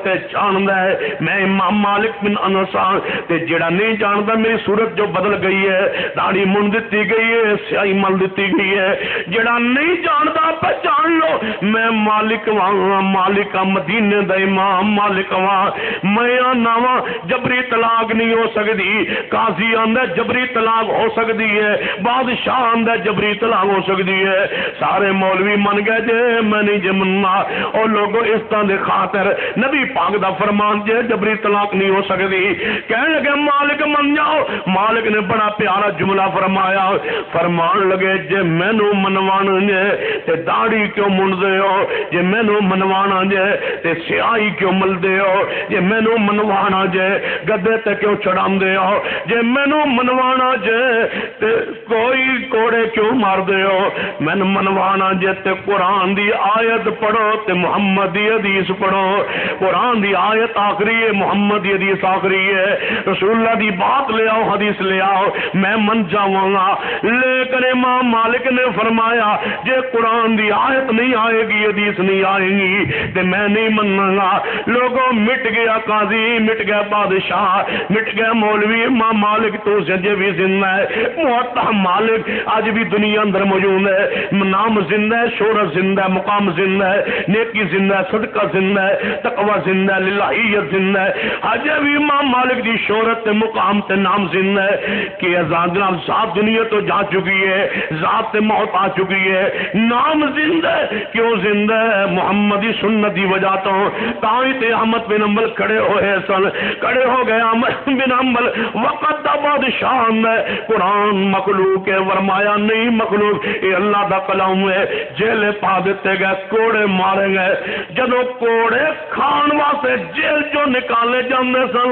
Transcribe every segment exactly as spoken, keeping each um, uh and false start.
تے جاندا ہے میں امام مالک بن انس ہاں تے جڑا نہیں جاندا میری صورت جو بدل گئی ہے داڑھی من دتی گئی ہے سیاہی مل دتی گئی ہے جڑا نہیں جاندا پہچان لو میں مالک واں مالک مدینے دا امام مالک واں میں ناواں جبری طلاق نہیں ہو سکتی قاضی آندا جبری طلاق ہو سکتی ہے بادشاہ آندا جبری طلاق ہو سکتی ہے سارے مولوی من گئے جے میں نہیں جے مننا اور لوگوں اس طرح دے خاطر نبی پاک دا فرمان جے جبری طلاق نہیں ہو سکتی کہنے لگے مالک من جاؤ مالک نے بڑا پیارا جملہ فرمایا فرمان لگے جے مینوں منوانا جے تے داڑھی کیوں منڈدے ہو جے مینوں منوانا جے تے سیاہی کیوں ملدے ہو جے مینوں منوانا جے گدے تے کیوں چڑھاندے ہو جے مینوں منوانا جے تے کوئی کوڑے کیوں مار دے ہو مین منوانا جے تے قرآن دی آیت پڑھو تے محمد دی حدیث پڑھو قرآن دی آیت آخری ہے محمد دی حدیث آخری ہے رسول اللہ دی بات لے آؤ حدیث لے آؤ میں من جاؤں گا لیکن امام مالک نے فرمایا جے قرآن دی آیت نہیں آئے گی حدیث نہیں آئے گی تے میں نہیں مننا گا لوگوں مٹ گیا قاضی مٹ گیا بادشاہ مٹ گیا مولوی امام مالک تو سجے بھی زندہ ہے محتہ مالک آج بھی دنیا اندر موجود ہے نام زندہ ہے شہرت زندہ ہے مقام زندہ ہے نیکی زندہ ہے صدقہ زندہ ہے تقوی زندہ ہے للہیت زندہ ہے آج بھی امام مالک دی شہرت تے مقام تے نام زندہ ہے کہ ازاد جناب ذات دنیا تو جا چکی ہے ذات تے موت آ چکی ہے نام زندہ ہے کیوں زندہ ہے محمدی سنت دی وجہ تو تائی تے احمد بن حنبل کھڑے ہوئے سن کھڑے ہو گئے احمد بن حنبل وقت دا بادشاہ ہے قرآن مخلوق ہے فرمایا نہیں مخلوق یہ اللہ دا کلام ہے جیل پا دیتے گئے کوڑے مارے گئے جدو کوڑے کھان واسطے جیل جو نکالے جاندے سن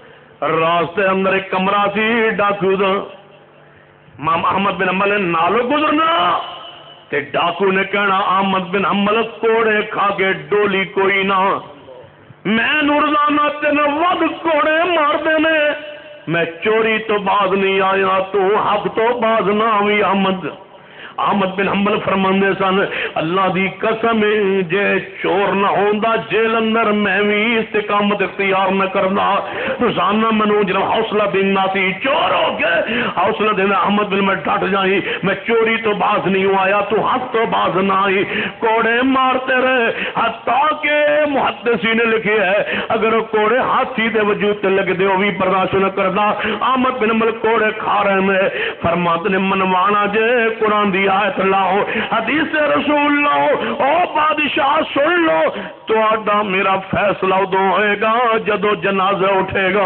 راستے اندر ایک کمرہ سی ڈاکو دا امام احمد بن حنبل نے نالو گزرنا تے ڈاکو نے کہنا احمد بن حنبل کوڑے کھا کے ڈولی کوئی نہ میں روزانہ تین ود کوڑے مار دینے میں چوری تو باز نہیں آیا تو حق تو باز نہ ہوئی احمد احمد بن حنبل فرماندے سن اللہ دی قسم جے چور نہ ہوندا جیل اندر میں بھی استقامت اختیار نہ کرنا روزانہ منو جب حوصلہ دینا سی چور ہو کے حوصلہ دینا احمد بن میں ڈٹ جائی میں چوری تو باز نہیں آیا تو حق تو باز نہ آئی کوڑے مارتے رہے حتیٰ کہ محدثین نے لکھے ہے اگر کوڑے ہاتھی دے وجود تے لگ دے وہ بھی برداشت نہ کرنا احمد بن حنبل کوڑے کھا رہے میں فرماتے نے منوانا جے قرآن دی آیت لاؤ حدیث رسول لاؤ او بادشاہ سن لو تو آڈا میرا فیصلہ دو ہوئے گا جدو جنازہ اٹھے گا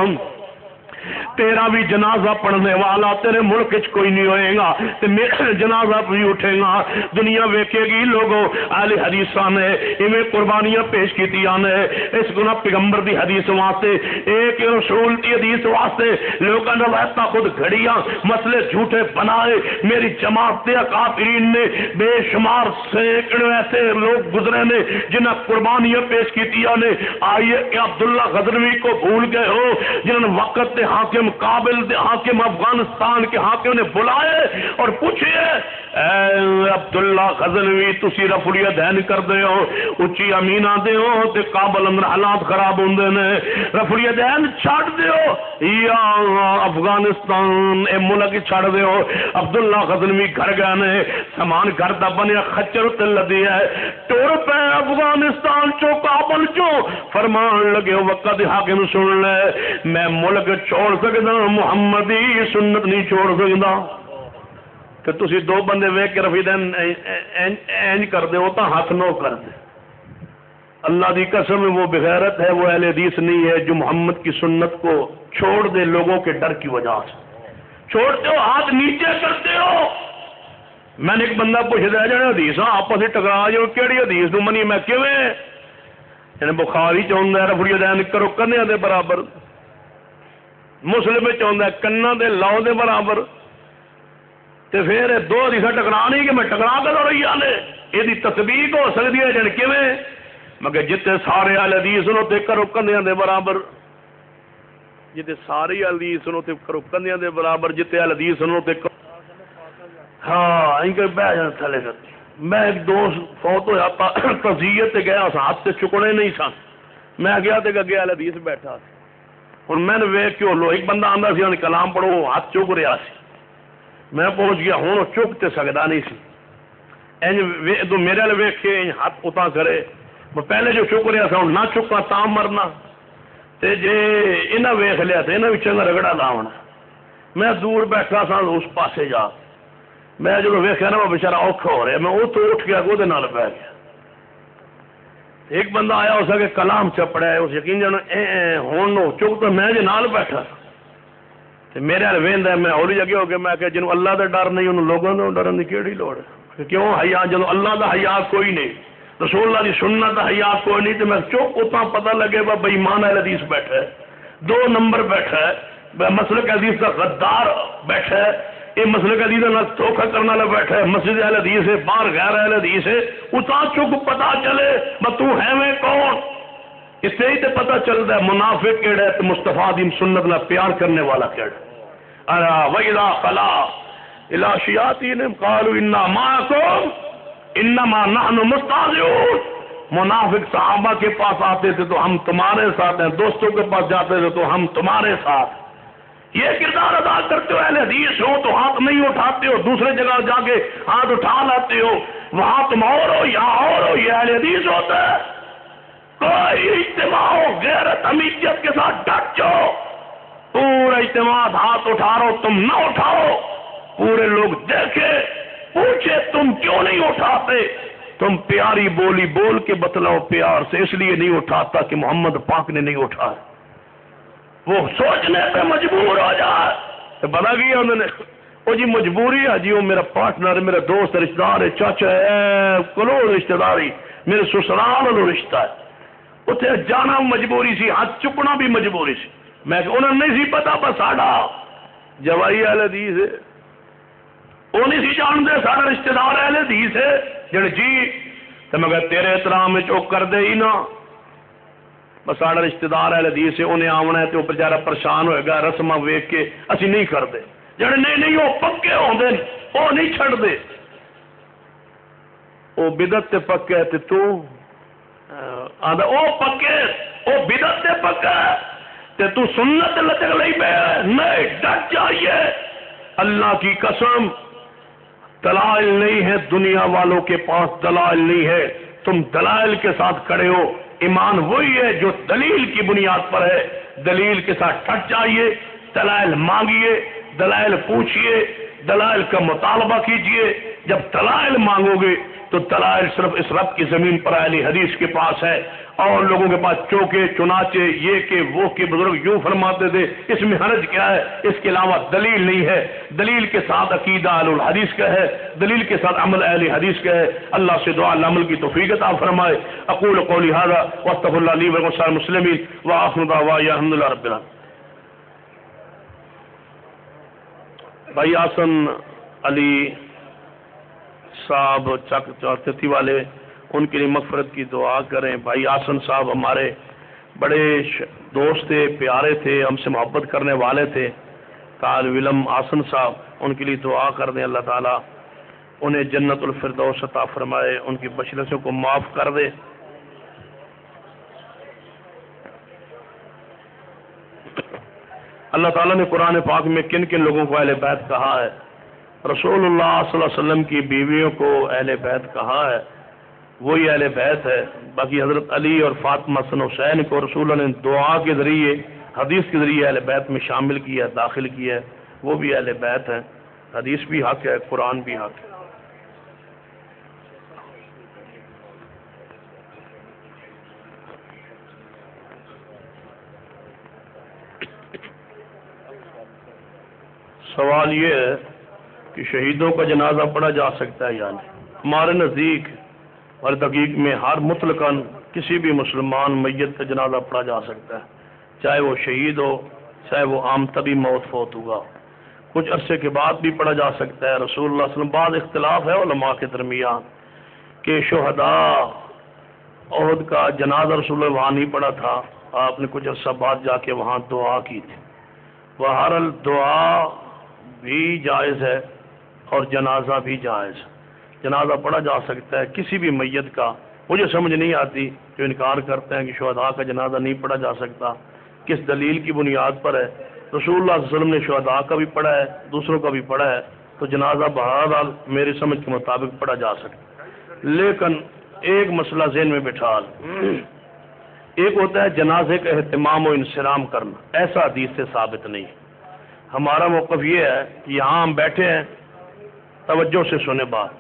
تیرا بھی جنازہ پڑھنے والا تیرے ملک چ کوئی نہیں ہوئے گا تے میرا جنازہ بھی اٹھے گا دنیا ویکھے گی لوگوں اہل حدیثاں نے ایویں قربانیاں پیش کیتیاں نے اس گنا پیغمبر دی حدیث واسطے ایک رسول دی حدیث واسطے لوگاں نے روایتاں خود گھڑیاں مسئلے جھوٹے بنائے میری جماعت دے کافرین نے بے شمار سینکڑے ایسے لوگ گزرے نے جنہاں قربانیاں پیش کیتیاں نے آئیے کہ عبداللہ غزنوی کو بھول گئے ہو جنہاں وقت دے حاکم کابل دے حاکم افغانستان کے حاکم نے بلائے اور پوچھئے اے عبداللہ غزنوی تسی رفڑی دین کر دے ہو اچھی امینہ دے ہو تے کابل اندر حالات خراب ہوندے نے رفڑی دین چھاڑ دے ہو یا افغانستان اے ملک چھاڑ دے ہو عبداللہ غزنوی گھر گئے نے سامان گھر دا بنیا خچر تل دی ہے ٹور پہ افغانستان چو کابل چو فرمان لگے وقت حاکم سن لے میں ملک چھوڑ سکتا محمدی سنت نہیں چھوڑ سکتا کہ تسی دو بندے ویک کے رفی دین اینج کر دے ہوتا ہاتھ نو کر دے اللہ دی قسم وہ بغیرت ہے وہ اہل حدیث نہیں ہے جو محمد کی سنت کو چھوڑ دے لوگوں کے ڈر کی وجہ سے چھوڑتے ہو ہاتھ نیچے کرتے ہو میں نے ایک بندہ پوچھ دیا جانا حدیث آپس ہی ٹکرا جو کیڑی حدیث نو منی میں کیویں یعنی بخاری چاہتا ہے رفڑی دین کرو کنیا دے برابر مسلم چاہتا ہے کنا دے لاؤ دے برابر تے پھر دو حدیث ٹکرا نہیں کہ میں ٹکرا کر رہی آنے یہ تصدیق ہو سکتی ہے جن کیویں مگر جتے سارے اہل حدیث نو تے کرو کنیا دے برابر جتے سارے حدیث نو تے کرو کنیا دے برابر جتے اہل حدیث نو تے ہاں ان کے بہ جان تھلے میں ایک دوست فوت ہوا تعزیت تے گیا ہاتھ سے چکنے نہیں سن میں گیا تو گگے والے حدیث بیٹھا ہوں میں نے ویخ کے لو ایک بندہ آتا سی انہیں کلام پڑھو ہاتھ چک رہا سی میں پہنچ گیا ہوں وہ چک تے سکتا نہیں سی انج تو میرے والے ویخ کے ہاتھ اتنا کرے میں پہلے جو چک رہا تھا ہوں نہ چکا تا مرنا تے جے انہیں ویخ لیا تو انہیں بھی چنگا رگڑا لاؤنا میں دور بیٹھا سا اس پاسے جا میں جب ویخیا نا وہ بچارا اوکھا ہو رہا میں وہ تو اٹھ گیا وہ نال پہ گیا ایک بندہ آیا اس کے کلام چپڑا ہے اس یقین جانا ہون نو چک تو میں جی نال بیٹھا تے میرے والے وہد ہے میں ہولی جگہ ہو کے میں کہ جنوں اللہ کا ڈر نہیں انہوں لوگوں کو ڈرن کی کیڑی لوڑ ہے کیوں حیا جدو اللہ کا حیا کوئی نہیں رسول اللہ کی سنت کا حیا کوئی نہیں تو میں چک اتنا پتہ لگے با بے ایمان اہل حدیث بیٹھا ہے دو نمبر بیٹھا ہے مسلک حدیث کا غدار بیٹھا ہے یہ مسلک حدیث کا دھوکھا کرنے والا بیٹھا ہے مسجد اہل حدیث ہے باہر غیر اہل حدیث ہے اتنا چک پتا چلے ب تو ہے میں کون اس سے ہی تو پتا چلتا ہے منافق کیڑا ہے تو مصطفیٰ دی سنت کا پیار کرنے والا کیڑا ارا وَإِذَا خَلَا إِلَىٰ شَيَاطِینِهِمْ قَالُوا إِنَّا مَعَكُمْ إِنَّمَا نَحْنُ مُسْتَهْزِئُونَ منافق صحابہ کے پاس آتے تھے تو ہم تمہارے ساتھ ہیں دوستوں کے پاس جاتے تھے تو ہم تمہارے ساتھ یہ کردار ادا کرتے ہو اہل حدیث ہو تو ہاتھ نہیں اٹھاتے ہو دوسرے جگہ جا کے ہاتھ اٹھا لاتے ہو وہاں تم اور ہو یہاں اور ہو یہ اہل حدیث ہوتا ہے کوئی اجتماع ہو غیرت حمیت کے ساتھ ڈٹ جاؤ پورا اجتماع ہاتھ اٹھا رہو تم نہ اٹھاؤ پورے لوگ دیکھے پوچھے تم کیوں نہیں اٹھاتے تم پیاری بولی بول کے بتلاؤ پیار سے اس لیے نہیں اٹھاتا کہ محمد پاک نے نہیں اٹھایا وہ سوچنے پہ مجبور ہو جائے تو بنا گیا انہوں نے وہ جی مجبوری ہے جی وہ میرا پارٹنر میرا دوست رشتہ دار ہے چاچا ہے کروڑ رشتہ داری میرے سسرال والوں رشتہ ہے اتنے جانا مجبوری سی ہاتھ چکنا بھی مجبوری سی میں کہ انہوں نے نہیں سی پتا بس ساڈا جوائی اہل حدیث ہے وہ نہیں سی جانتے سارا رشتہ دار اہل حدیث ہے جڑے جی تو میں کہ تیرے احترام میں چوک کر دے ہی نا بس سارا رشتہ دار اہل حدیث ہے انہیں آونا ہے تو وہ بیچارہ پریشان ہوئے گا رسماں ویکھ کے اسی نہیں کرتے جڑے نہیں نہیں وہ پکے ہوندے وہ نہیں چھڑ دے وہ بدعت تے پکے تے تو آندا او پکے او بدعت تے پکا تے تو سنت لچک لئی پے نہیں ڈٹ جائیے اللہ کی قسم دلائل نہیں ہے دنیا والوں کے پاس دلائل نہیں ہے تم دلائل کے ساتھ کھڑے ہو ایمان وہی ہے جو دلیل کی بنیاد پر ہے دلیل کے ساتھ ڈٹ جائیے دلائل مانگیے دلائل پوچھیے دلائل کا مطالبہ کیجیے جب دلائل مانگو گے تو دلائل صرف اس رب کی زمین پر اہل حدیث کے پاس ہے اور لوگوں کے پاس چوکے چنانچے یہ کہ وہ کے بزرگ یوں فرماتے تھے اس میں حرج کیا ہے اس کے علاوہ دلیل نہیں ہے دلیل کے ساتھ عقیدہ اہل الحدیث کا ہے دلیل کے ساتھ عمل اہل حدیث کا ہے اللہ سے دعا عمل کی توفیق عطا فرمائے اقول قولی ھذا واستغفر اللہ لی ولکم ولسائر المسلمین وآخر دعوانا الحمد للہ رب العالمین بھائی آسن علی صاحب چک چوتھی والے ان کے لیے مغفرت کی دعا کریں بھائی آسن صاحب ہمارے بڑے دوست تھے پیارے تھے ہم سے محبت کرنے والے تھے طالب علم آسن صاحب ان کے لیے دعا کر دیں اللہ تعالیٰ انہیں جنت الفردوس عطا فرمائے ان کی بشرسوں کو معاف کر دے اللہ تعالیٰ نے قرآن پاک میں کن کن لوگوں کو اہل بیت کہا ہے رسول اللہ صلی اللہ علیہ وسلم کی بیویوں کو اہل بیت کہا ہے وہی اہل بیت ہے باقی حضرت علی اور فاطمہ حسن حسین کو رسول اللہ نے دعا کے ذریعے حدیث کے ذریعے اہل بیت میں شامل کیا داخل کیا ہے وہ بھی اہل بیت ہیں حدیث بھی حق ہے قرآن بھی حق ہے سوال یہ ہے کہ شہیدوں کا جنازہ پڑھا جا سکتا ہے یا نہیں ہمارے نزدیک اور دقیق میں ہر مطلقاً کسی بھی مسلمان میت کا جنازہ پڑھا جا سکتا ہے چاہے وہ شہید ہو چاہے وہ عام طبی موت فوت ہوگا کچھ عرصے کے بعد بھی پڑھا جا سکتا ہے رسول اللہ صلی اللہ علیہ وسلم بعض اختلاف ہے علماء کے درمیان کہ شہداء احد کا جنازہ رسول اللہ وہاں نہیں پڑھا تھا آپ نے کچھ عرصہ بعد جا کے وہاں دعا کی تھی بہرحال دعا بھی جائز ہے اور جنازہ بھی جائز ہے جنازہ پڑھا جا سکتا ہے کسی بھی میت کا مجھے سمجھ نہیں آتی جو انکار کرتے ہیں کہ شہداء کا جنازہ نہیں پڑھا جا سکتا، کس دلیل کی بنیاد پر ہے؟ رسول اللہ صلی اللہ علیہ وسلم نے شہداء کا بھی پڑھا ہے، دوسروں کا بھی پڑھا ہے، تو جنازہ بہرحال میری سمجھ کے مطابق پڑھا جا سکتا۔ لیکن ایک مسئلہ ذہن میں بٹھا لیں، ایک ہوتا ہے جنازے کا اہتمام و انصرام کرنا، ایسا حدیث سے ثابت نہیں ہے۔ ہمارا موقف یہ ہے کہ یہاں ہم بیٹھے ہیں، توجہ سے سنیں بات،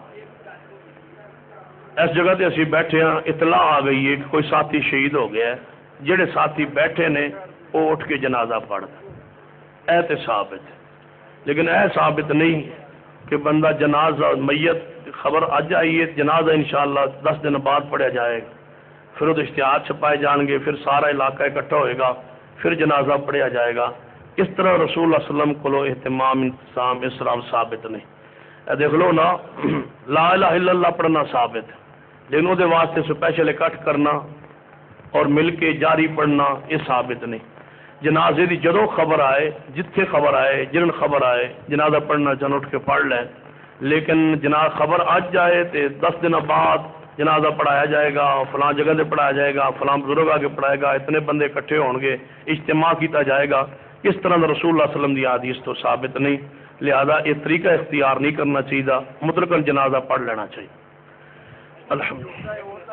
اس جگہ تے اسی بیٹھے ہیں، اطلاع آ گئی ہے کہ کوئی ساتھی شہید ہو گیا ہے، جڑے ساتھی بیٹھے نے وہ اٹھ کے جنازہ پڑھ اے تے ثابت ہے، لیکن اے ثابت نہیں کہ بندہ جنازہ میت خبر اج آئی ہے جنازہ انشاءاللہ دس دن بعد پڑھیا جائے گا، پھر وہ اشتہار چھپائے جان گے، پھر سارا علاقہ اکٹھا ہوئے گا، پھر جنازہ پڑھیا جائے گا۔ اس طرح رسول اللہ صلی اللہ علیہ وسلم کو اہتمام انتظام اسراف ثابت نہیں۔ اے دیکھ لو نا، لا الہ الا اللہ پڑھنا ثابت ہے، لیکن وہ واسطے سپیشل اکٹھ کرنا اور مل کے جاری پڑھنا یہ ثابت نہیں۔ جنازے دی جدوں خبر آئے، جتھے خبر آئے، جنن خبر آئے، جنازہ پڑھنا جن اٹھ کے پڑھ لیں، لیکن جناز خبر اج جائے تے دس دن بعد جنازہ پڑھایا جائے گا، فلاں جگہ سے پڑھایا جائے گا، فلاں بزرگ آگے پڑھائے گا، اتنے بندے اکٹھے ہون گے، اجتماع کیتا جائے گا، اس طرح رسول اللہ صلی اللہ علیہ وسلم دی حدیث تو ثابت نہیں، لہذا یہ طریقہ اختیار نہیں کرنا چاہیے، مطلقاً جنازہ پڑھ لینا چاہیے۔ الحمدللہ۔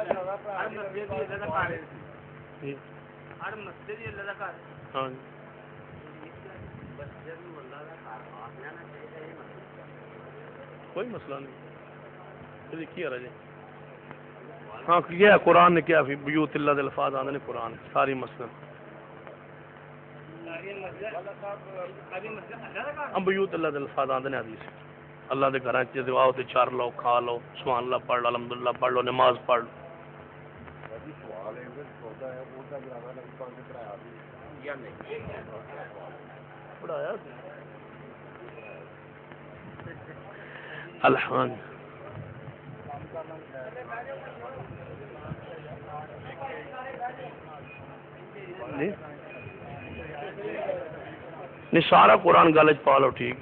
ہاں کوئی مسئلہ نہیں، کیا رہے ہاں کیا قرآن نے کیا فی بیوت اللہ دے الفاظ آندے نے قرآن ساری مسئلہ ہم بیوت اللہ دے الفاظ آندے نے حدیث اللہ دے گھراں چ دعاؤ تے چار لو کھا لو سبحان اللہ پڑھ لو الحمدللہ پڑھ لو نماز پڑھ لو۔ پڑھایا الحمد نہیں سارا قرآن گل چ پا لو ٹھیک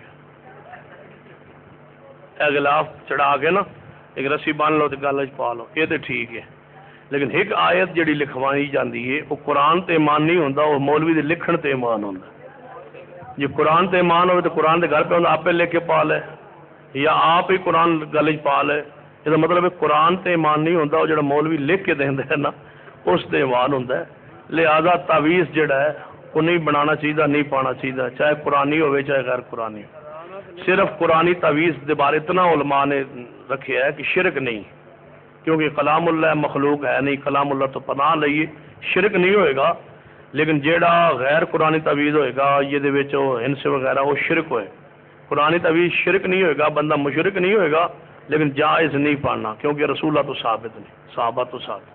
ہے، غلاف چڑھا کے نا ایک رسی بن لو تو گل چ پا لو یہ تو ٹھیک ہے، لیکن ایک آیت جڑی لکھوائی جاتی ہے وہ قرآن تے ایمان نہیں ہوتا، وہ مولوی دے لکھن تے ایمان ہوتا۔ جی قرآن تے ایمان ہوئے تو قرآن دے گھر پہ ہوتا آپ پہ لے کے پا لے یا آپ ہی قرآن گل چ پا لے، یہ مطلب ہے قرآن تے ایمان نہیں ہوتا، وہ جڑا مولوی لکھ کے دیندا ہے نا اس تے ایمان ہوتا ہے۔ لہذا تعویذ جڑا ہے وہ نہیں بنانا چاہیے، نہیں پانا چاہیے، چاہے قرآنی ہوئے چاہے غیر قرآنی ہو۔ صرف قرآنی تعویذ دے بارے اتنا علماء نے رکھے ہے کہ شرک نہیں، کیونکہ کلام اللہ مخلوق ہے نہیں، کلام اللہ تو پناہ لئیے شرک نہیں ہوئے گا، لیکن جیڑا غیر قرآنی تعویذ ہوئے گا یہ دے وچ ہنس وغیرہ وہ شرک ہوئے، قرآنی تعویذ شرک نہیں ہوئے گا، بندہ مشرک نہیں ہوئے گا، لیکن جائز نہیں پڑھنا کیونکہ رسول اللہ تو ثابت نہیں، صحابہ تو ثابت۔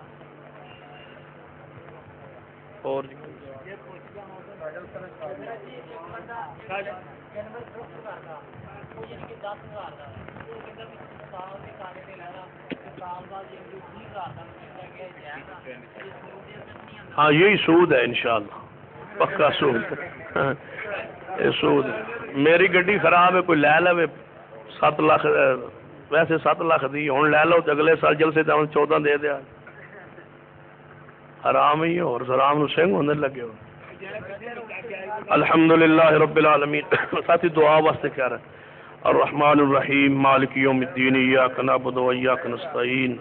اور ہاں یہی سود ہے انشاءاللہ، پکا سود یہ سود ہے۔ میری گڈی خراب ہے کوئی لے لے سات لاکھ ویسے سات لاکھ دی ہوں لے لو تو اگلے سال جلسے تے چودہ دے دیا، حرام ہی اور حرام نو سنگ ہونے لگے ہو۔ الحمدللہ رب العالمین۔ ساتھی دعا واسطے کہہ رہے الرحمن الرحیم مالک یوم الدین ایاک نعبد و ایاک نستعین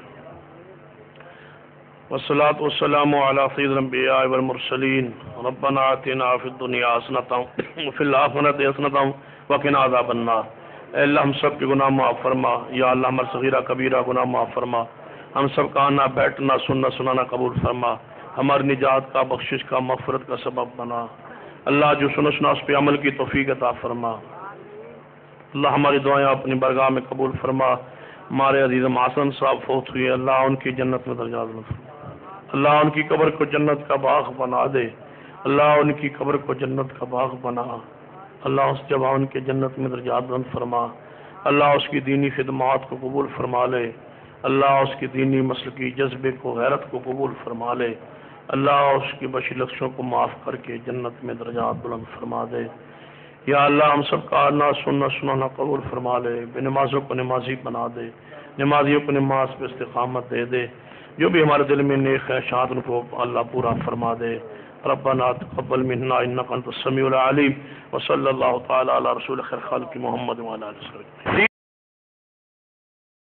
والصلاة والسلام على سید الانبیاء والمرسلین ربنا آتنا فی الدنیا حسنۃ وفی الآخرۃ حسنۃ وقنا عذاب النار۔ اے اللہ ہم سب کے گناہ معاف فرما، یا اللہ ہمارا صغیرہ کبیرہ گناہ معاف فرما، ہم سب کا آنا بیٹھنا سننا سنانا قبول فرما، ہماری نجات کا بخشش کا مغفرت کا سبب بنا۔ اللہ جو سنو سنا اس پہ عمل کی توفیق عطا فرما۔ اللہ ہماری دعائیں اپنی برگاہ میں قبول فرما۔ ہمارے عزیز محسن صاحب فوت ہوئے، اللہ ان کی جنت میں درجات بلند فرما، اللہ ان کی قبر کو جنت کا باغ بنا دے، اللہ ان کی قبر کو جنت کا باغ بنا، اللہ اس جوان کے جنت میں درجات بلند فرما، اللہ اس کی دینی خدمات کو قبول فرما لے، اللہ اس کی دینی مسلکی جذبے کو غیرت کو قبول فرما لے، اللہ اس کی بشی لفظوں کو معاف کر کے جنت میں درجات بلند فرما دے۔ یا اللہ ہم سب کا آنا سننا سنانا قبول فرما لے، بے نمازوں کو نمازی بنا دے، نمازیوں کو نماز پہ استقامت دے دے، جو بھی ہمارے دل میں نیک خواہشات ان کو اللہ پورا فرما دے. ربنا تقبل منا انك انت السميع العليم وصلى الله تعالى على رسول خير خلق محمد وعلى اله وصحبه.